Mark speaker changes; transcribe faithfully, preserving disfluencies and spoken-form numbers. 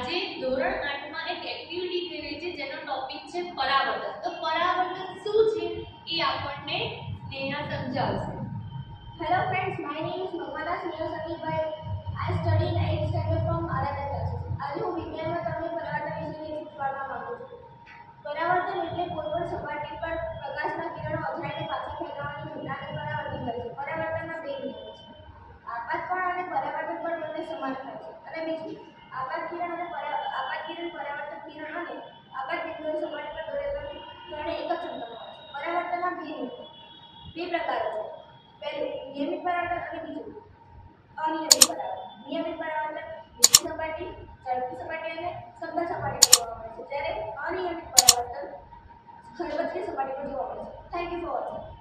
Speaker 1: આજે ધોરણ આઠ માં એક એક્ટિવિટી થઈ રહી છે જેનો ટોપિક છે પરાવર્તન. તો પરાવર્તન શું છે એ આપણને સ્નેહા સમજાવશે.
Speaker 2: Hello friends, my name is Mamada Sneha Sandeepbhai. I study in eighth standard from Aradhya classes. આજે હું વિજ્ઞાનમાં તમને પરાવર્તન વિશે શીખવાડવા માંગુ છું. પરાવર્તન એટલે કોઈ પણ સપાટી પર પ્રકાશના કિરણો અથડાઈને પાછા ફેલાવાની ઘટનાને પરાવર્તન કહે છે. પરાવર્તનના બે નિયમો છે. આપાત કોણ અને પરાવર્તન કોણ બંને સમાન થાય છે. અને બીજું, આપાત કિરણ અને આપાત કિરણ પરાવર્તક કિરણ અને આપાત બિંદુની સપાટી પર દોરેલા કિરણને એક જ ક્ષમતામાં હોય છે. પરાવર્તનના બે નિયમો બે પ્રકારો છે. પહેલું નિયમિત પરાવર્તન અને બીજું અનિયમિત પરાવર્તન. નિયમિત પરાવર્તન મીઠી સપાટી, ઝડપી સપાટી અને સમતલ સપાટી પર જોવા મળે છે, જ્યારે અનિયમિત પરાવર્તન ખરબચડી સપાટી પર જોવા મળે છે. Thank you for watching.